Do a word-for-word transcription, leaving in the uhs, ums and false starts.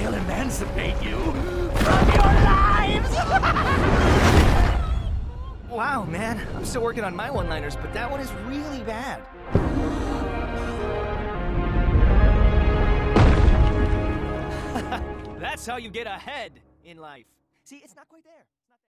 I'll emancipate you from your lives! Wow, man. I'm still working on my one-liners, but that one is really bad. That's how you get ahead in life. See, it's not quite there.